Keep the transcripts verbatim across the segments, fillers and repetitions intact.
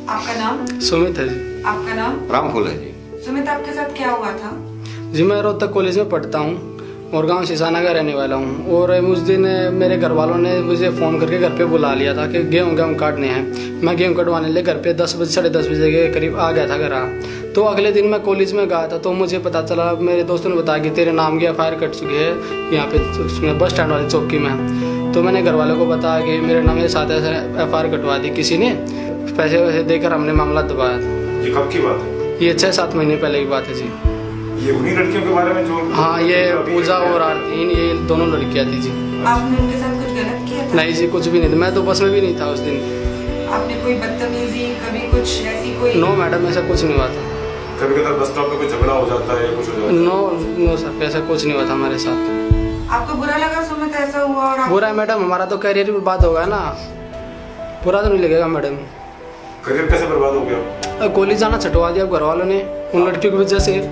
आपका नाम? सुमित है जी। आपका नाम? रामफूल है जी। सुमित, आपके साथ क्या हुआ था? जी मैं रोहतक कॉलेज में पढ़ता हूँ और गांव सिसाना का रहने वाला हूँ। और उस दिन मेरे घर वालों ने मुझे फ़ोन करके घर पे बुला लिया था कि गेहूँ गेहूँ काटने हैं। मैं गेहूँ कटवाने लिए घर पे दस बजे साढ़े दस बजे के करीब आ गया था घर आ। तो अगले दिन मैं कॉलेज में गया था तो मुझे पता चला, मेरे दोस्तों ने बताया कि तेरे नाम की एफ आई आर कट चुकी है यहाँ पे उसमें बस स्टैंड वाली चौकी में। तो मैंने घर वालों को बताया कि मेरे नाम के साथ ऐसे एफ आई आर कटवा दी किसी ने, पैसे वैसे देकर हमने मामला दबाया था। ये कब की बात है? ये छः सात महीने पहले की बात है जी। ये उन्हीं लड़कियों के बारे में जो? हाँ, ये पूजा और आरती, ये दोनों लड़कियाँ थी जी। आपने उनके साथ कुछ गलत किया था? नहीं जी, कुछ भी नहीं था। मैं तो बस में भी नहीं था उस दिन। आपने कोई बदतमीजी कभी कुछ ऐसी कोई? नो मैडम, ऐसा कुछ नहीं हुआ था। कभी कभी बस स्टॉप पे कोई झगड़ा हो जाता है, कुछ हो जाता है? नो नो सर, ऐसा कुछ नहीं हुआ था हमारे साथ। आपको बुरा लगा सुमित ऐसा हुआ? और बुरा मैडम, हमारा तो करियर बर्बाद हो गया ना। बुरा तो नहीं लगेगा मैडम। करियर कैसे बर्बाद हो गया? कॉलेज जाना छटवा दिया घर वालों ने उन लड़कियों की वजह से।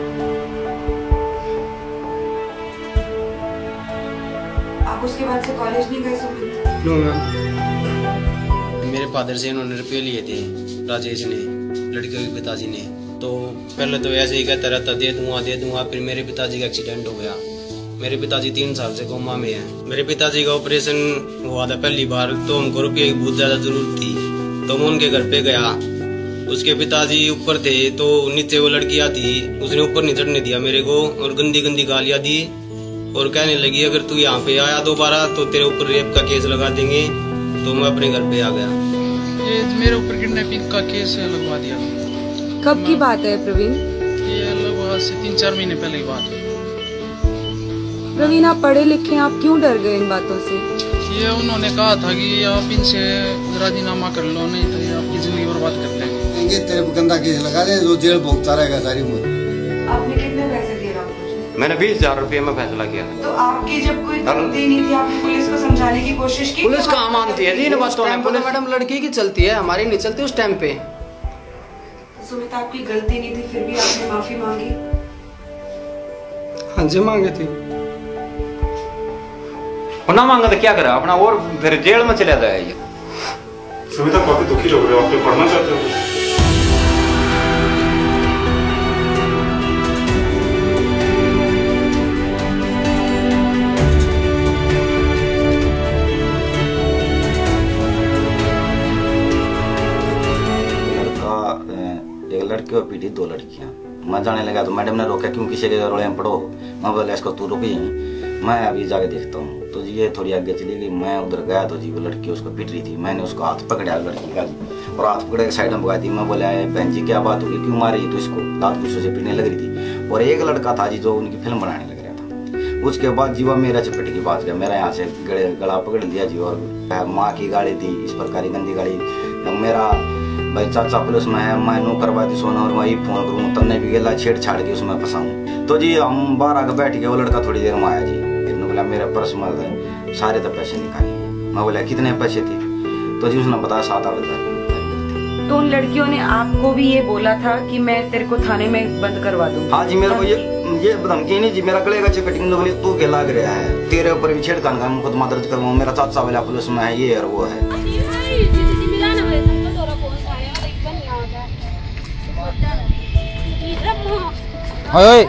आप उसके बाद से कॉलेज नहीं गए सुमित? No ma'am. मेरे फादर से इन्होंने रुपये लिए थे, राजेश ने, लड़कियों के पिताजी ने। तो पहले तो ऐसे ही कहता रहता दे दूंगा दे दूंगा। फिर मेरे पिताजी का एक्सीडेंट हो गया। मेरे पिताजी तीन साल से कोमा में हैं। मेरे पिताजी का ऑपरेशन हुआ था पहली बार, तो हमको रुपये की बहुत ज्यादा जरूरत थी। तो मैं उनके घर पे गया। उसके पिताजी ऊपर थे तो नीचे वो लड़कियां थी, उसने ऊपर नहीं चढ़ने दिया मेरे को और गंदी गंदी गालियां दी और कहने लगी अगर तू यहाँ पे आया दोबारा तो तेरे ऊपर रेप का केस लगा देंगे। तो मैं अपने घर पे आ गया। ये मेरे ऊपर किडनैपिंग का केस लगवा दिया। कब की बात है प्रवीण? ये लगभग से तीन चार महीने पहले की बात है। प्रवीण, आप पढ़े लिखे, आप क्यों डर गए इन बातों से? ये उन्होंने कहा था कि आप इनसे राजीनामा कर लो, नहीं तो ये आपकी जिंदगी बर्बाद कर देंगे। तेरे को गंदा केस लगा दे, जो जेल भोगता रहेगा सारी उम्र। आपने कितने पैसे दिए डॉक्टर? मैंने बीस हजार रुपये में फैसला किया। तो आपकी जब कोई गलती नहीं थी, आपने पुलिस को समझाने की कोशिश की? पुलिस कहाँ मानती है जी इन बातों में? पुलिस मैडम लड़की की चलती है, हमारी नहीं चलती उस टाइम पे। सुमित, आपकी गलती नहीं थी फिर भी आपने माफी मांगी? हाँ जी, मांगी थी। ना मांगा तो क्या करा अपना, और फिर जेल में चला जाए। ये सुमित, आप काफी दुखी लग रहे हो, आप तो पढ़ना चाहते हो? लड़के और पीटी दो लड़कियां। मैं जाने लगा तो मैडम ने रोका, क्यों किसी के रोले में पढ़ो? मैं बोला इसको तू रुक ही, मैं अभी जाके देखता हूँ। तो जी ये थोड़ी आगे चली गई, मैं उधर गया तो जी वो लड़की उसको पीट रही थी। मैंने उसको हाथ पकड़ा लड़की का और हाथ पकड़ के साइड में भगा दी। मैं बोला बहन जी क्या बात होगी, क्यों मारी? तो इसको दांत कुछ से पीटने लग रही थी। और एक लड़का था जी जो उनकी फिल्म बनाने लग रहा था। उसके बाद जी वो मेरा चपेट की बात गया, मेरा यहाँ से गला पकड़ लिया जी। और माँ की गाड़ी थी, इस प्रकार की गंदी गाड़ी। मेरा भाई चाचा पुलिस में है, मैं नो करवा दी सोना और वही फोन करूँ तन्ने भी गेला छेड़छाड़ के उसमें फंसाऊँ। तो जी हम बाहर आकर बैठ गए, वो लड़का थोड़ी देर में आया जी। फिर बोला मेरा पर्स में सारे तो पैसे निकाले। मैं बोला कितने पैसे थे? तो जी उसने बताया सात आठ हजार। तो उन लड़कियों ने आपको भी ये बोला था कि मैं तेरे को थाने में बंद करवा दूँ? हाँ जी, मेरे को ये ये धमकी नहीं जी, मेरा गले का चपेटिंग बोली तू के लाग रहा है, तेरे ऊपर भी छेड़खानी का मुकदमा दर्ज करवाऊँ, मेरा चाचा वाला पुलिस में है, ये और वो है। ओए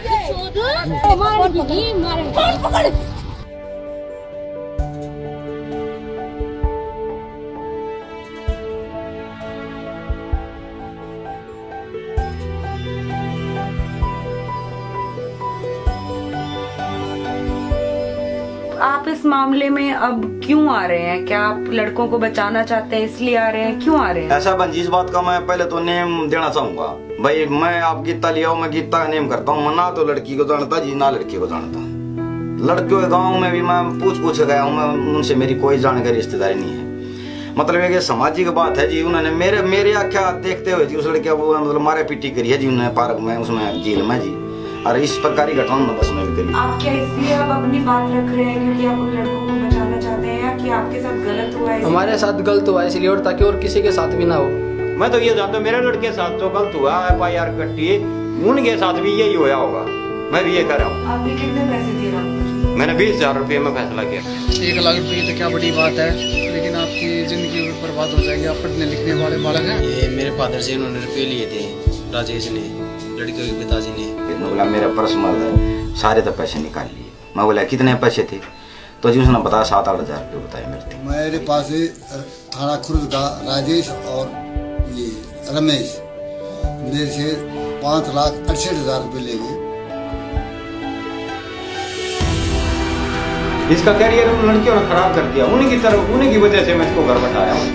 आप इस मामले में अब क्यों आ रहे हैं? क्या आप लड़कों को बचाना चाहते हैं इसलिए आ रहे हैं? क्यों आ रहे हैं? ऐसा बंजी, इस बात का मैं पहले तो नेम देना चाहूंगा भाई। मैं आप गीता लिया मैं गीता का नेम करता हूँ। ना तो लड़की को जानता जी, ना लड़की को जानता। लड़कियों के गाँव में भी मैं पूछ पूछ गया हूँ, मैं उनसे मेरी कोई जानकारी रिश्तेदारी नहीं है। मतलब एक सामाजिक बात है जी। उन्होंने मेरे मेरे आख्या देखते हुए जी उस लड़किया वो मतलब मारे पीटी करी है जी उन्होंने पार्क में, उसमें जेल में जी। और इस प्रकार की घटना में बस में भी करी। आप क्या इसलिए अब अपनी बात रख रहे हैं क्योंकि आप उन लड़कों को बचाना चाहते हैं, या कि आपके साथ गलत हुआ है? हमारे साथ गलत हुआ है इसलिए, और ताकि और किसी के साथ भी ना हो। मैं तो ये जानता हूँ मेरे लड़के साथ जो गलत हुआ एफ आई आर कटी, उनके साथ भी यही होया होगा। मैं भी ये कर रहा हूँ। आपने कितने पैसे दिए? मैंने बीस हजार रुपये में फैसला किया। एक लाख रुपये तो क्या बड़ी बात है, लेकिन आप आपकी जिंदगी बर्बाद हो जाएगी, आप पढ़ने लिखने वाले बालक हैं। ये मेरे फादर से इन्होंने रुपये लिए थे, राजेश ने, लड़के के पिताजी ने। मैं बोला मेरा पर्सनल है, सारे तो पैसे निकाल लिए। मैं बोला कितने पैसे थे, तो जी उसने बताया सात आठ हजार रुपये बताए मेरे थे। मेरे पास थाना खुर्द का राजेश और ये रमेश मेरे से पाँच लाख अड़सठ हजार रुपये ले गए। इसका कैरियर उन लड़कियों ने खराब कर दिया, उन्हीं की तरफ, उन्हीं की वजह से मैं इसको घर बैठाया हूँ,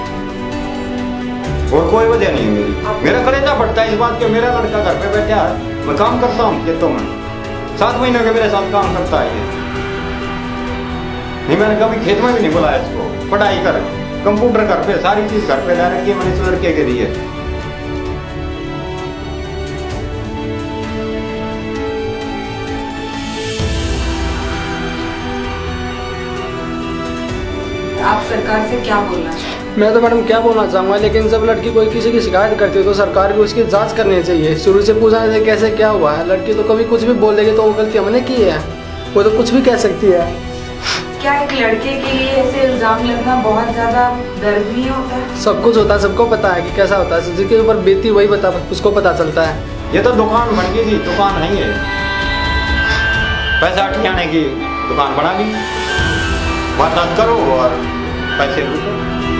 और कोई वजह नहीं है मेरी। मेरा कलेजा फटता है इस बात के, मेरा लड़का घर पे बैठा है, मैं काम करता हूँ खेतों में, सात महीनों के मेरे साथ काम करता है ये। नहीं मैंने कभी खेत में भी नहीं बुलाया इसको, पढ़ाई कर, कंप्यूटर घर पे, सारी चीज घर पे ला रखी है मैंने इस लड़के के लिए। आप सरकार से क्या बोलना चाहते? मैं तो मैडम क्या बोलना चाहूँगा, लेकिन जब लड़की कोई किसी की शिकायत करती है तो सरकार को उसकी जांच करनी चाहिए। शुरू से पूछना चाहिए कैसे क्या हुआ है। लड़की तो कभी कुछ भी बोल देगी तो वो गलती हमने की है, वो तो कुछ भी कह सकती है। क्या एक लड़के के लिए ऐसे इल्जाम लगना बहुत ज्यादा दर्दनीय होता है? सब कुछ होता है, सबको पता है कि कैसा होता है, जिसके ऊपर बीती वही बता उसको पता चलता है। ये तो दुकान बन गई थी, दुकान नहीं है, पैसा ठिकाने की दुकान बना ली, वारदात करो और पैसे लूटो।